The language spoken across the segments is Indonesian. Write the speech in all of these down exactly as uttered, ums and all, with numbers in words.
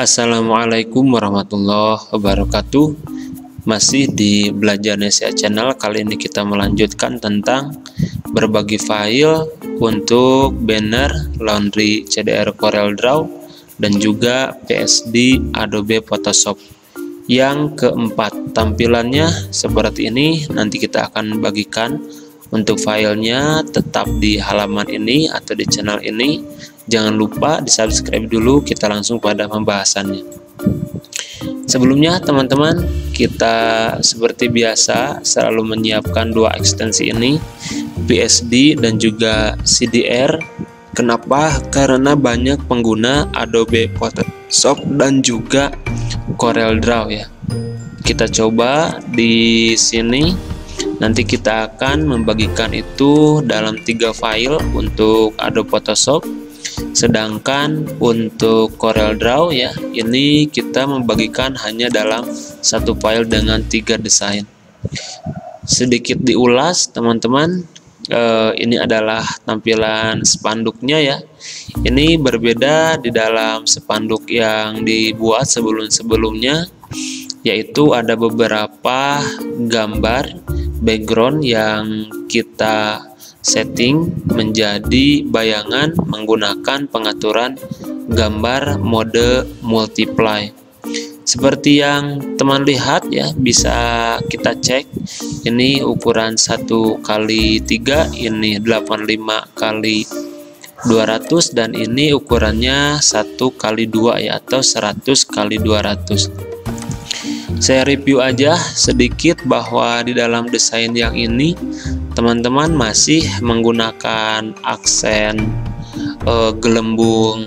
Assalamualaikum warahmatullahi wabarakatuh. Masih di Belajar Indonesia Channel. Kali ini kita melanjutkan tentang berbagi file untuk banner Laundry C D R Corel Draw dan juga P S D Adobe Photoshop. Yang keempat, tampilannya seperti ini. Nanti kita akan bagikan untuk filenya tetap di halaman ini atau di channel ini. Jangan lupa di subscribe dulu, kita langsung pada pembahasannya. Sebelumnya teman-teman, kita seperti biasa selalu menyiapkan dua ekstensi ini, P S D dan juga C D R. Kenapa? Karena banyak pengguna Adobe Photoshop dan juga Corel Draw ya. Kita coba di sini. Nanti kita akan membagikan itu dalam tiga file untuk Adobe Photoshop. Sedangkan untuk Corel Draw ya, ini kita membagikan hanya dalam satu file dengan tiga desain. Sedikit diulas teman-teman, eh, ini adalah tampilan spanduknya ya. Ini berbeda di dalam spanduk yang dibuat sebelum-sebelumnya, yaitu ada beberapa gambar background yang kita setting menjadi bayangan menggunakan pengaturan gambar mode multiply. Seperti yang teman lihat ya, bisa kita cek. Ini ukuran satu kali tiga, ini delapan puluh lima kali dua ratus, dan ini ukurannya satu kali dua ya, atau seratus kali dua ratus. Saya review aja sedikit bahwa di dalam desain yang ini teman-teman masih menggunakan aksen e, gelembung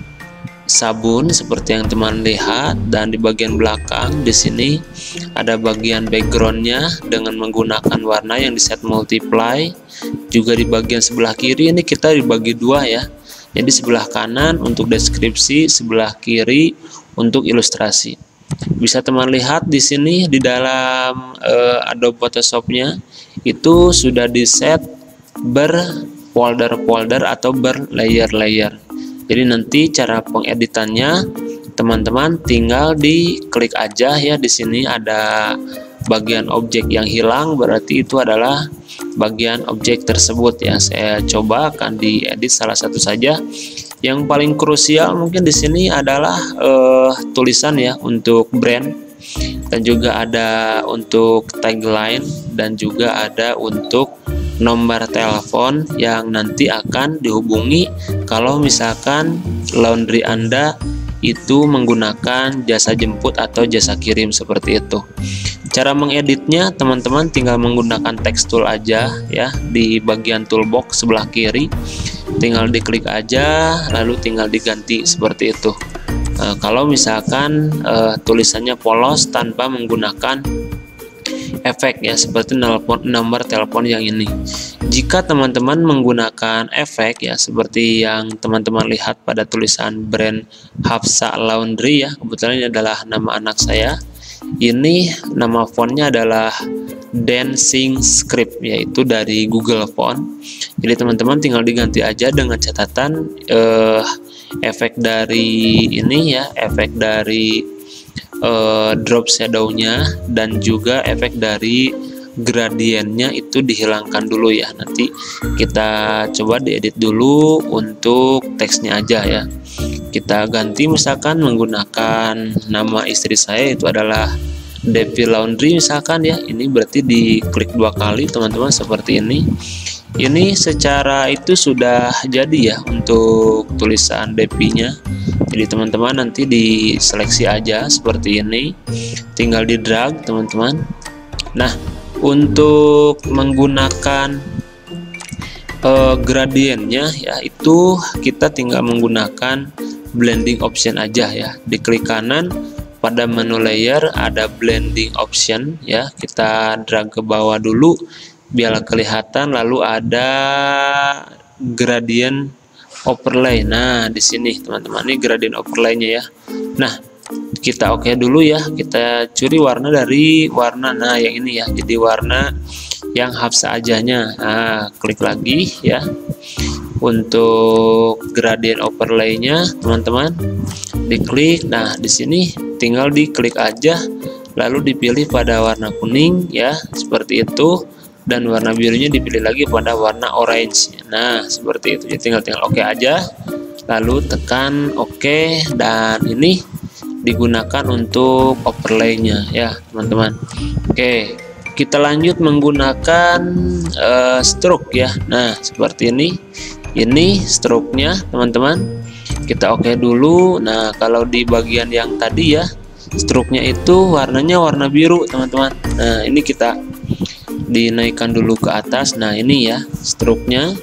sabun seperti yang teman lihat, dan di bagian belakang di sini ada bagian backgroundnya dengan menggunakan warna yang di set multiply. Juga di bagian sebelah kiri ini kita dibagi dua ya. Jadi sebelah kanan untuk deskripsi, sebelah kiri untuk ilustrasi. Bisa teman lihat di sini di dalam uh, Adobe Photoshop-nya itu sudah di set berfolder-folder atau berlayer-layer. Jadi nanti cara pengeditannya teman-teman tinggal diklik aja ya. Di sini ada bagian objek yang hilang, berarti itu adalah bagian objek tersebut ya. Saya coba akan diedit salah satu saja. Yang paling krusial mungkin di sini adalah uh, tulisan ya untuk brand, dan juga ada untuk tagline, dan juga ada untuk nomor telepon yang nanti akan dihubungi kalau misalkan laundry Anda itu menggunakan jasa jemput atau jasa kirim seperti itu. Cara mengeditnya teman-teman tinggal menggunakan text tool aja ya, di bagian toolbox sebelah kiri. Tinggal diklik aja lalu tinggal diganti seperti itu. E, kalau misalkan e, tulisannya polos tanpa menggunakan efek ya, seperti nelpon, nomor telepon yang ini. Jika teman-teman menggunakan efek ya, seperti yang teman-teman lihat pada tulisan brand Hafsa Laundry ya, kebetulan ini adalah nama anak saya. Ini nama fontnya adalah Dancing Script, yaitu dari Google Font. Jadi teman-teman tinggal diganti aja dengan catatan eh, efek dari ini ya, efek dari eh, drop shadow-nya dan juga efek dari gradiennya itu dihilangkan dulu ya. Nanti kita coba diedit dulu untuk teksnya aja ya. Kita ganti misalkan menggunakan nama istri saya, itu adalah Devi Laundry misalkan ya. Ini berarti diklik dua kali teman-teman seperti ini. Ini secara itu sudah jadi ya untuk tulisan Devi-nya. Jadi teman-teman nanti diseleksi aja seperti ini, tinggal di drag teman-teman. Nah, untuk menggunakan uh, gradiennya ya, itu kita tinggal menggunakan blending option aja ya. Diklik kanan pada menu layer ada blending option ya, kita drag ke bawah dulu biar kelihatan, lalu ada gradient overlay. Nah di sini teman-teman, ini gradient overlay-nya ya. Nah kita oke okay dulu ya, kita curi warna dari warna nah yang ini ya, jadi warna yang Hafsa ajanya. Nah klik lagi ya. untuk gradient overlay-nya, teman-teman. Diklik. Nah, di sini tinggal diklik aja, lalu dipilih pada warna kuning ya, seperti itu, dan warna birunya dipilih lagi pada warna orange. Nah, seperti itu. Jadi tinggal tinggal oke aja, lalu tekan oke, dan ini digunakan untuk overlay-nya ya, teman-teman. Oke, kita lanjut menggunakan uh, stroke ya. Nah, seperti ini. Ini stroke-nya, teman-teman. Kita oke dulu. Nah, kalau di bagian yang tadi ya, stroke-nya itu warnanya warna biru, teman-teman. Nah, ini kita dinaikkan dulu ke atas. Nah, ini ya stroke-nya.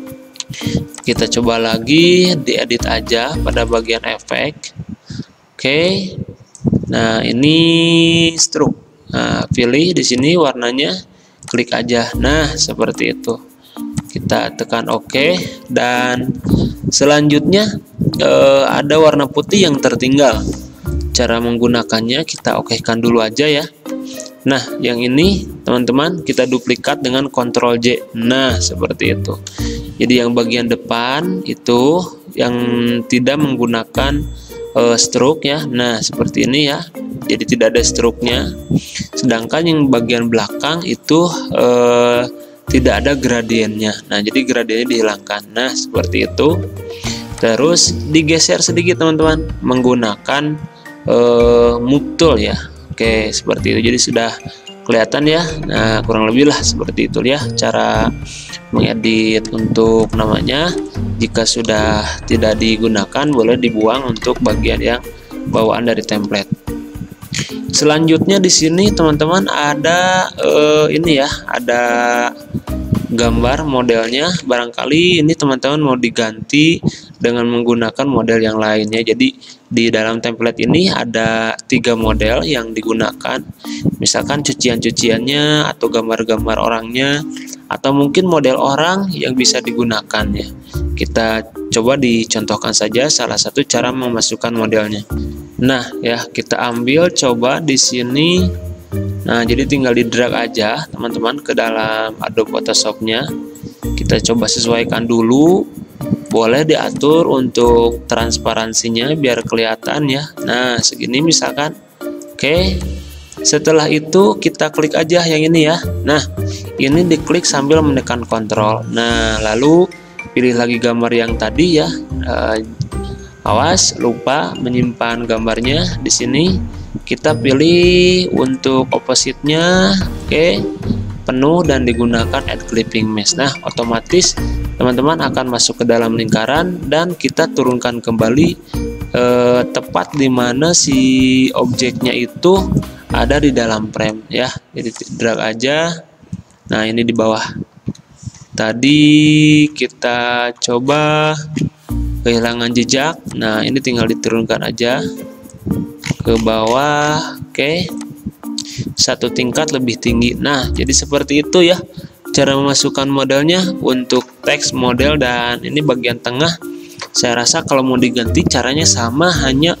Kita coba lagi, diedit aja pada bagian efek. Oke. Nah, ini stroke. Nah, pilih di sini warnanya, klik aja. Nah, seperti itu. Kita tekan oke, dan selanjutnya eh, ada warna putih yang tertinggal. Cara menggunakannya kita okekan dulu aja ya. Nah, yang ini teman-teman kita duplikat dengan kontrol J. Nah, seperti itu. Jadi yang bagian depan itu yang tidak menggunakan uh, stroke ya. Nah, seperti ini ya. Jadi tidak ada stroke-nya. Sedangkan yang bagian belakang itu uh, tidak ada gradiennya. Nah, jadi gradiennya dihilangkan. Nah, seperti itu. Terus digeser sedikit, teman-teman, menggunakan uh, move tool ya. Oke, seperti itu. Jadi sudah kelihatan ya. Nah, kurang lebih lah seperti itu ya cara mengedit untuk namanya. Jika sudah tidak digunakan, boleh dibuang untuk bagian yang bawaan dari template. Selanjutnya di sini teman-teman ada uh, ini ya, ada gambar modelnya. Barangkali ini teman-teman mau diganti dengan menggunakan model yang lainnya. Jadi di dalam template ini ada tiga model yang digunakan. Misalkan cucian-cuciannya atau gambar-gambar orangnya, atau mungkin model orang yang bisa digunakan ya. Kita coba dicontohkan saja salah satu cara memasukkan modelnya. Nah, ya kita ambil coba di sini. Nah, jadi tinggal di drag aja teman-teman ke dalam Adobe Photoshop-nya. Kita coba sesuaikan dulu. Boleh diatur untuk transparansinya biar kelihatan ya. Nah, segini misalkan. Oke. Setelah itu kita klik aja yang ini ya. Nah, ini diklik sambil menekan kontrol. Nah, lalu pilih lagi gambar yang tadi ya. Uh, awas lupa menyimpan gambarnya di sini. Kita pilih untuk opposite-nya, oke, penuh dan digunakan add clipping mesh. Nah, otomatis teman-teman akan masuk ke dalam lingkaran dan kita turunkan kembali eh, tepat di mana si objeknya itu ada di dalam frame ya. Jadi drag aja. Nah, ini di bawah. Tadi kita coba kehilangan jejak. Nah, ini tinggal diturunkan aja ke bawah. Oke, satu tingkat lebih tinggi. Nah, jadi seperti itu ya cara memasukkan modelnya untuk teks model. Dan ini bagian tengah, saya rasa kalau mau diganti caranya sama, hanya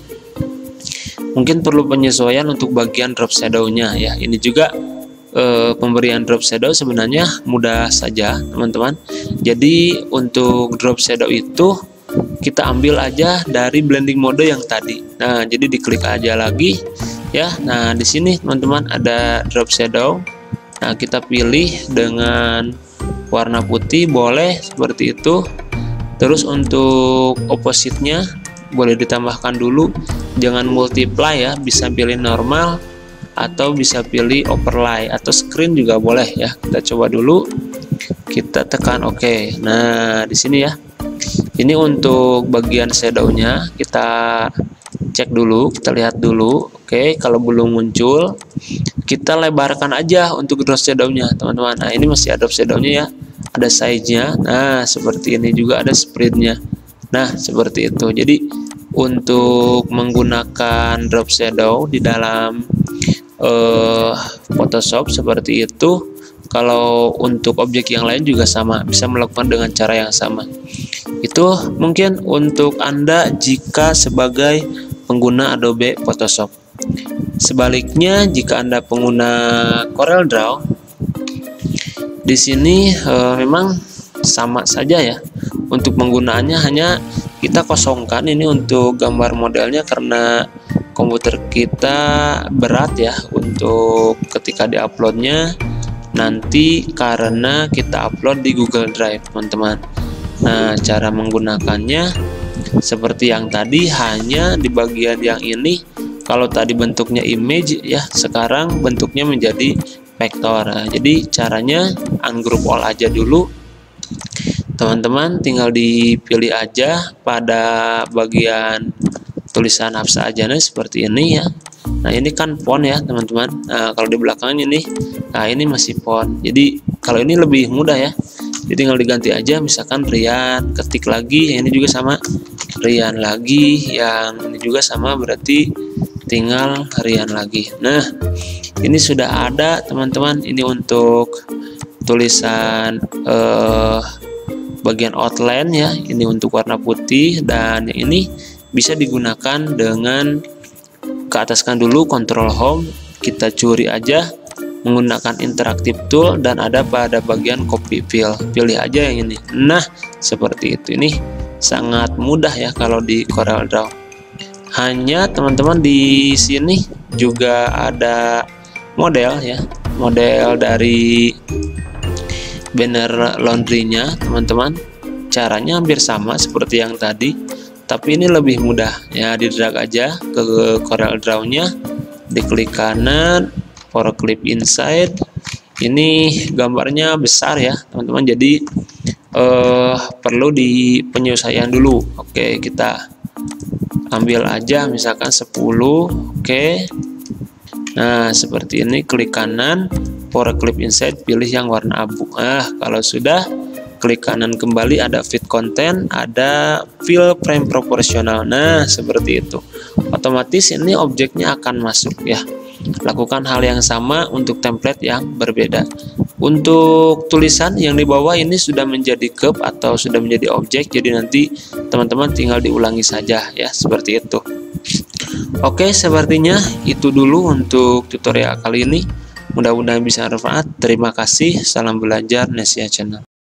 mungkin perlu penyesuaian untuk bagian drop shadow-nya ya. Ini juga eh, pemberian drop shadow sebenarnya mudah saja teman-teman. Jadi untuk drop shadow itu kita ambil aja dari blending mode yang tadi. Nah, jadi diklik aja lagi ya. Nah, di sini teman-teman ada drop shadow. Nah, kita pilih dengan warna putih, boleh seperti itu. Terus untuk opposite-nya boleh ditambahkan dulu, jangan multiply ya, bisa pilih normal atau bisa pilih overlay atau screen juga boleh ya. Kita coba dulu. Kita tekan oke. Nah, di sini ya. Ini untuk bagian shadow-nya kita cek dulu, kita lihat dulu. Oke, kalau belum muncul, kita lebarkan aja untuk drop shadow-nya, teman-teman. Nah, ini masih ada drop shadow-nya ya, ada size-nya. Nah, seperti ini juga ada spread-nya. Nah, seperti itu. Jadi untuk menggunakan drop shadow di dalam uh, Photoshop seperti itu. Kalau untuk objek yang lain juga sama, bisa melakukan dengan cara yang sama. Itu mungkin untuk Anda jika sebagai pengguna Adobe Photoshop. Sebaliknya, jika Anda pengguna CorelDRAW, di sini e, memang sama saja ya untuk penggunaannya hanya kita kosongkan ini untuk gambar modelnya, karena komputer kita berat ya untuk ketika diuploadnya nanti, karena kita upload di Google Drive teman-teman. Nah, cara menggunakannya seperti yang tadi, hanya di bagian yang ini. Kalau tadi bentuknya image ya, sekarang bentuknya menjadi vektor. Nah, jadi caranya ungroup all aja dulu teman-teman, tinggal dipilih aja pada bagian tulisan hafsa aja nih seperti ini ya. Nah, ini kan font ya teman-teman. Nah, kalau di belakangnya nih, nah ini masih font. Jadi kalau ini lebih mudah ya, jadi tinggal diganti aja, misalkan Rian, ketik lagi, ini juga sama Rian lagi, yang ini juga sama, berarti tinggal Rian lagi. Nah, ini sudah ada teman-teman. Ini untuk tulisan eh, bagian outline ya, ini untuk warna putih, dan yang ini bisa digunakan dengan keataskan dulu Control Home, kita curi aja menggunakan interactive tool, dan ada pada bagian copy fill, pilih aja yang ini. Nah, seperti itu. Ini sangat mudah ya kalau di Corel Draw. Hanya teman-teman di sini juga ada model ya, model dari banner laundry-nya teman-teman. Caranya hampir sama seperti yang tadi, tapi ini lebih mudah ya. Di drag aja ke Corel Draw-nya, diklik kanan, for clip inside. Ini gambarnya besar ya teman-teman, jadi eh, perlu di penyesuaian dulu. Oke, kita ambil aja misalkan sepuluh. Oke, nah seperti ini, klik kanan, for clip inside, pilih yang warna abu. Nah, kalau sudah, klik kanan kembali, ada fit content, ada fill frame proporsional. Nah, seperti itu. Otomatis ini objeknya akan masuk ya. Lakukan hal yang sama untuk template yang berbeda. Untuk tulisan yang di bawah ini sudah menjadi curve atau sudah menjadi objek, jadi nanti teman-teman tinggal diulangi saja ya, seperti itu. Oke, sepertinya itu dulu untuk tutorial kali ini. Mudah-mudahan bisa bermanfaat. Terima kasih. Salam belajar Nesia Channel.